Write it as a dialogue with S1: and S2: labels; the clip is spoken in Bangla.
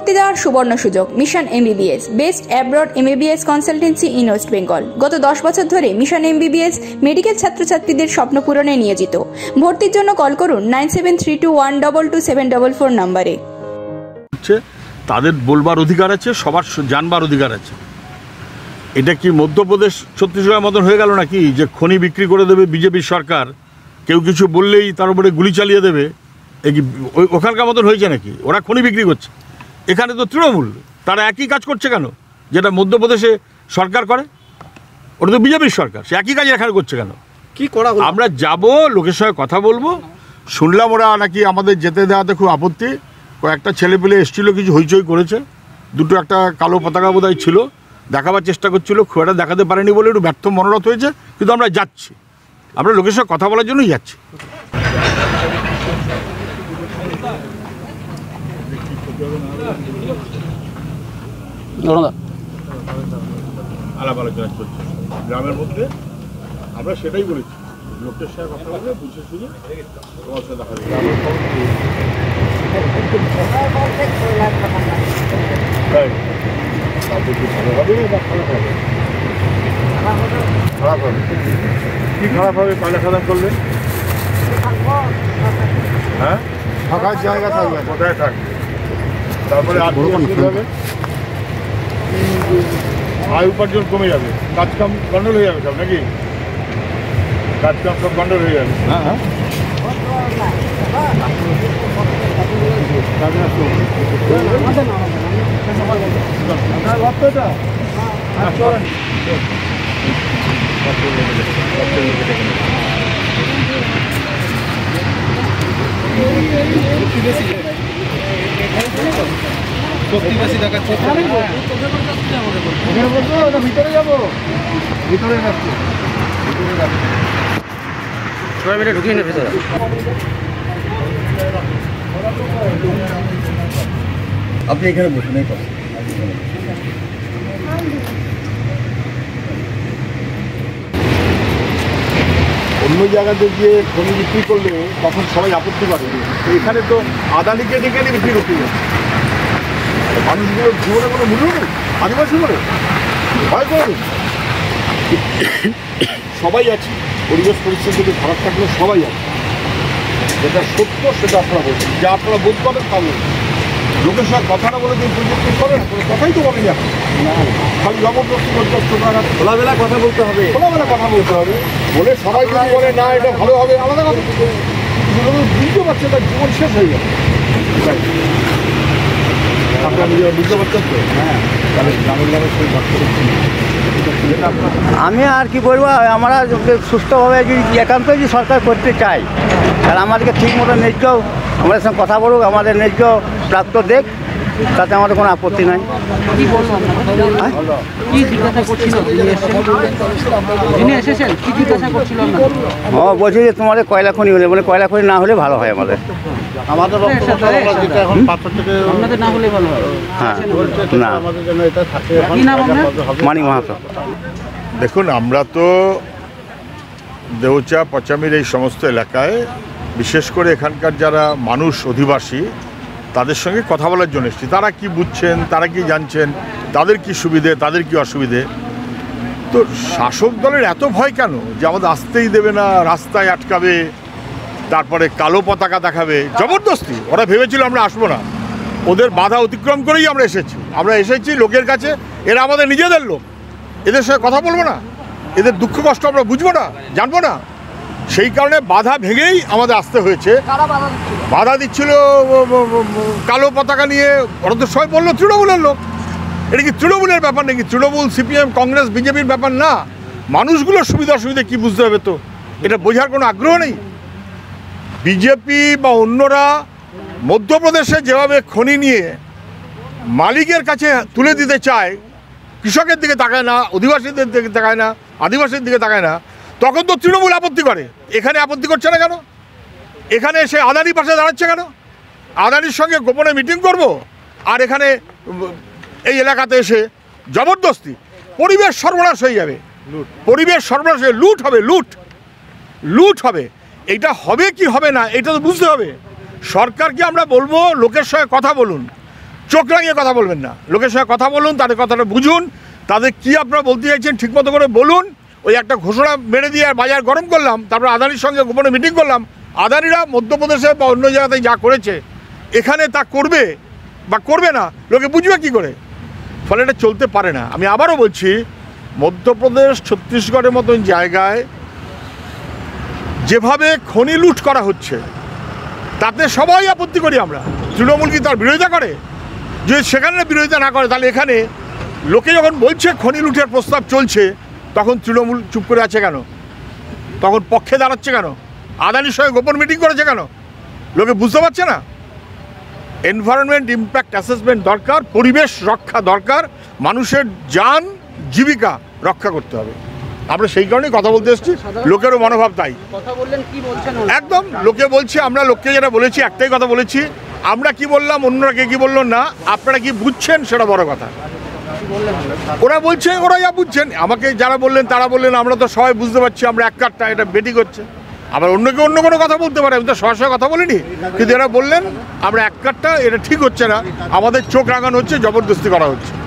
S1: ভর্তি দেওয়ার সুবর্ণ সুযোগ। Mission MBBS, best abroad MBBS consultancy in West Bengal. গত 10 বছর ধরে মিশন MBBS মেডিকেল ছাত্রছাত্রীদের স্বপ্ন পূরণে নিয়োজিত। ভর্তির জন্য কল করুন 9732122744 নম্বরে।
S2: তাদের বলবার অধিকার আছে, সবার জানবার অধিকার আছে। এটা কি মধ্যপ্রদেশ ছত্তিশগড়ের মতন হয়ে গেল নাকি, যে খনি বিক্রি করে দেবে বিজেপি সরকার, কেউ কিছু বললেই তার উপরে গুলি চালিয়ে দেবে? ওখানকার মতন হয়েছে নাকি? ওরা খনি বিক্রি করছে, এখানে তো তৃণমূল, তারা একই কাজ করছে কেন যেটা মধ্যপ্রদেশে সরকার করে? ওটা তো বিজেপির সরকার, সে একই কাজ এখানে করছে কেন?
S3: কি করা? আমরা
S2: যাব, লোকের সঙ্গে কথা বলবো। শুনলাম ওরা নাকি আমাদের যেতে দেওয়াতে খুব আপত্তি, কয়েকটা ছেলে পেলে এসেছিলো, কিছু হইচই করেছে, দুটো একটা কালো পতাকা বোধহয় ছিল, দেখাবার চেষ্টা করছিল, খুব একটা দেখাতে পারেনি বলে একটু ব্যর্থ মনোরথ হয়েছে। কিন্তু আমরা যাচ্ছি, আমরা লোকের সঙ্গে কথা বলার জন্যই যাচ্ছি। আলাপ আলোচনা চলছে গ্রামের মধ্যে, আমরা সেটাই বলেছি, লোকের সঙ্গে কথা বলে বুঝে শুনে তোমার সাথে দেখা যাবে। কি খারাপ হবে? পায়লা খাদা করলে হ্যাঁ থাকার জায়গা থাকবে, কোথায় থাকবে? তারপরে আর হবে, আয় উপার্জন কমে যাবে, কাজকাম গন্ডল হয়ে যাবে সব নাকি? কাজকাম সব গন্ডল হয়ে যাবে। হ্যাঁ হ্যাঁ, ভিতরে যাবো, ভিতরে যাচ্ছি, সবাই মিলে ঢুকিয়ে নেবে ভিতরে। আপনি এখানে বসুন, এই পাশে। অন্য জায়গাতে গিয়ে খনি বিক্রি করলে তখন সবাই আপত্তি করে, এখানে তো আদানিকে ডেকে নিয়ে বিক্রি করতে যাবে। মানুষগুলোর জীবনে কোনো মূল্য নেই, আদিবাসী বলে ভয় করে সবাই আছে। পরিবেশ পরিস্থিতি খারাপ থাকলে সবাই আছে, যেটা সত্য সেটা আপনারা বলছেন, যা আপনারা বোধ করেন তা বলছেন। লোকের সঙ্গে কথা না বলে প্রযুক্তি করেন, কোনো কথাই তো বলেনি এখন। খালি জবরদস্তি খোলাবেলা কথা বলতে হবে, খোলাবেলা কথা বলতে হবে বলে সবাই যদি বলে না এটা ভালো হবে, আলাদা কথা। বুঝতে পারছে তার জীবন শেষ হয়ে যাবে। আপনারা নিজেরা বুঝতে পারছেন তো? হ্যাঁ, তাহলে গ্রামের সেই ঘটতে পারছি।
S4: আমি আর কি বলবো, আমরা সুস্থভাবে যদি একান্ত যদি সরকার করতে চাই, তাহলে আমাদেরকে ঠিক মতো ন্যায্য আমাদের সঙ্গে কথা বলুক, আমাদের ন্যায্য প্রাপ্ত দেখ, তাতে আমাদের কোনো আপত্তি নাই। বলছি যে তোমাদের কয়লা খনি হলে, মানে কয়লা খনি না হলে ভালো হয় আমাদের। হ্যাঁ না, মানিক মাহাতো।
S2: দেখুন, আমরা তো দেউচা পচামির এই সমস্ত এলাকায়, বিশেষ করে এখানকার যারা মানুষ অধিবাসী, তাদের সঙ্গে কথা বলার জন্য এসেছি। তারা কি বুঝছেন, তারা কি জানছেন, তাদের কি সুবিধে, তাদের কি অসুবিধে। তো শাসক দলের এত ভয় কেন যে আমাদের আসতেই দেবে না, রাস্তায় আটকাবে, তারপরে কালো পতাকা দেখাবে, জবরদস্তি। ওরা ভেবেছিল আমরা আসবো না, ওদের বাধা অতিক্রম করেই আমরা এসেছি। আমরা এসেছি লোকের কাছে, এরা আমাদের নিজেদের লোক, এদের সঙ্গে কথা বলবো না, এদের দুঃখ কষ্ট আমরা বুঝবো না, জানবো না। সেই কারণে বাধা ভেঙেই আমাদের আসতে হয়েছে। বাধা দিচ্ছিল কালো পতাকা নিয়ে, ওরা তো সবাই বললো তৃণমূলের লোক। এটা কি তৃণমূলের ব্যাপার নাকি? তৃণমূল, সিপিএম, কংগ্রেস, বিজেপির ব্যাপার না। মানুষগুলোর সুবিধা অসুবিধা কী বুঝতে হবে, তো এটা বোঝার কোনো আগ্রহ নেই। বিজেপি বা অন্যরা মধ্যপ্রদেশে যেভাবে খনি নিয়ে মালিকের কাছে তুলে দিতে চায়, কৃষকের দিকে তাকায় না, অধিবাসীদের দিকে তাকায় না, আদিবাসীর দিকে তাকায় না, তখন তো তৃণমূল আপত্তি করে। এখানে আপত্তি করছে না কেন? এখানে এসে আদানির পাশে দাঁড়াচ্ছে কেন? আদানির সঙ্গে গোপনে মিটিং করব, আর এখানে এই এলাকাতে এসে জবরদস্তি। পরিবেশ সর্বনাশ হয়ে যাবে, পরিবেশ সর্বনাশ হয়ে লুট হবে, লুট হবে। এটা হবে কি হবে না এটা তো বুঝতে হবে। সরকারকে আমরা বলবো লোকের সঙ্গে কথা বলুন, চোখ রাঙিয়ে কথা বলবেন না, লোকের সঙ্গে কথা বলুন, তাদের কথাটা বুঝুন, তাদের কি আপনারা বলতে চাইছেন ঠিকমতো করে বলুন। ওই একটা ঘোষণা মেরে দিয়ে আর বাজার গরম করলাম, তারপর আদানির সঙ্গে গোপনে মিটিং করলাম। আদানিরা মধ্যপ্রদেশে বা অন্য জায়গাতে যা করেছে এখানে তা করবে বা করবে না, লোকে বুঝবে কী করে? ফলে এটা চলতে পারে না। আমি আবারও বলছি, মধ্যপ্রদেশ ছত্তিশগড়ের মতন জায়গায় যেভাবে খনি লুট করা হচ্ছে তাতে সবাই আপত্তি করি আমরা। তৃণমূল কি তার বিরোধিতা করে? যদি সেখানে বিরোধিতা না করে, তাহলে এখানে লোকে যখন বলছে খনি লুটের প্রস্তাব চলছে, তখন তৃণমূল চুপ করে আছে কেন? তখন পক্ষে দাঁড়াচ্ছে কেন? আদানির সঙ্গে গোপন মিটিং করেছে কেন? লোকে বুঝতে পারছে না। এনভায়রনমেন্ট ইম্প্যাক্ট অ্যাসেসমেন্ট দরকার, পরিবেশ রক্ষা দরকার, মানুষের যান জীবিকা রক্ষা করতে হবে। আমরা সেই কারণেই কথা বলতে এসেছি, লোকেরও মনোভাব তাই। একদম লোকে বলছে, আমরা লোককে যেটা বলেছি একটাই কথা বলেছি, আমরা কি বললাম অন্যরা কে কি বললো না, আপনারা কি বুঝছেন সেটা বড় কথা। ওরা বলছে ওরা যা বুঝছেন, আমাকে যারা বললেন তারা বললেন আমরা তো সবাই বুঝতে পারছি, আমরা এক কাটটা, এটা বেটি করছে। আবার অন্যকে অন্য কোনো কথা বলতে পারে, আমি তো সরাসরি কথা বলিনি, কিন্তু এরা বললেন আমরা এক কাটটা, এটা ঠিক হচ্ছে না, আমাদের চোখ রাঙানো হচ্ছে, জবরদস্তি করা হচ্ছে।